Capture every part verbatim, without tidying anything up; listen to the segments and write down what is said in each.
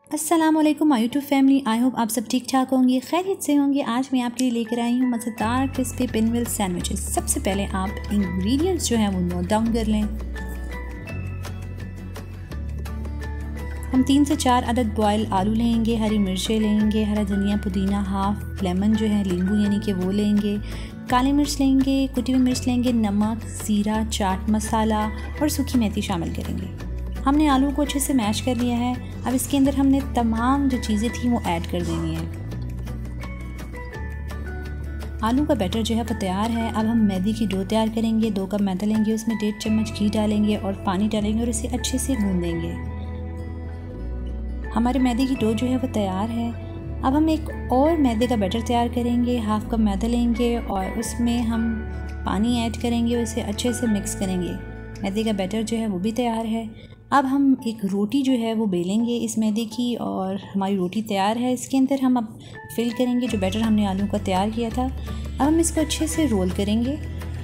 अस्सलाम वालेकुम my YouTube family. I hope आप सब ठीक ठाक होंगे, खैरियत से होंगे। आज मैं आपके लिए लेकर आई हूँ मज़ेदार क्रिस्पी पिनव्हील सैंडविचेस। सबसे पहले आप इंग्रेडिएंट्स जो हैं वो नोट डाउन कर लें। हम तीन से चार अदद बॉयल आलू लेंगे, हरी मिर्चें लेंगे, हरा धनिया, पुदीना, हाफ लेमन जो है नींबू यानी कि वो लेंगे, काली मिर्च लेंगे, कुटी हुई मिर्च लेंगे, नमक, ज़ीरा, चाट मसाला और सूखी मेथी शामिल करेंगे। हमने आलू को अच्छे से मैश कर लिया है। अब इसके अंदर हमने तमाम जो चीज़ें थी वो ऐड कर देनी है। आलू का बैटर जो है वो तैयार है। अब हम मैदे की डो तैयार करेंगे। दो कप मैदा लेंगे, उसमें डेढ़ चम्मच घी डालेंगे और पानी डालेंगे और इसे अच्छे से गूंदेंगे। हमारे मैदे की डो जो है वो तैयार है। अब हम एक और मैदे का बैटर तैयार करेंगे। हाफ कप मैदा लेंगे और उसमें हम पानी ऐड करेंगे और इसे अच्छे से मिक्स करेंगे। मैदे का बैटर जो है वो भी तैयार है। अब हम एक रोटी जो है वो बेलेंगे इस मैदे की और हमारी रोटी तैयार है। इसके अंदर हम अब फिल करेंगे जो बैटर हमने आलू का तैयार किया था। अब हम इसको अच्छे से रोल करेंगे।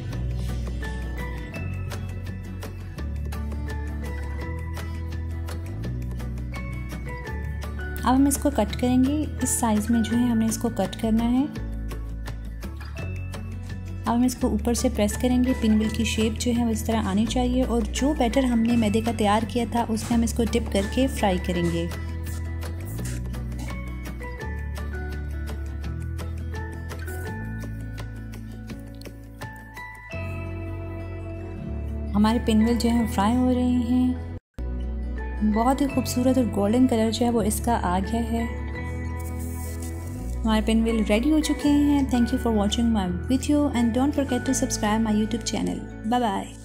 अब हम इसको कट करेंगे। इस साइज़ में जो है हमने इसको कट करना है। अब हम इसको ऊपर से प्रेस करेंगे। पिनव्हील की शेप जो है वो इस तरह आनी चाहिए और जो बैटर हमने मैदे का तैयार किया था उसमें हम इसको डिप करके फ्राई करेंगे। हमारे पिनव्हील जो है फ्राई हो रहे हैं। बहुत ही खूबसूरत और गोल्डन कलर जो है वो इसका आ गया है। हमारे पिनव्हील रेडी हो चुके हैं। Thank you for watching my video and don't forget to subscribe my YouTube channel. Bye bye.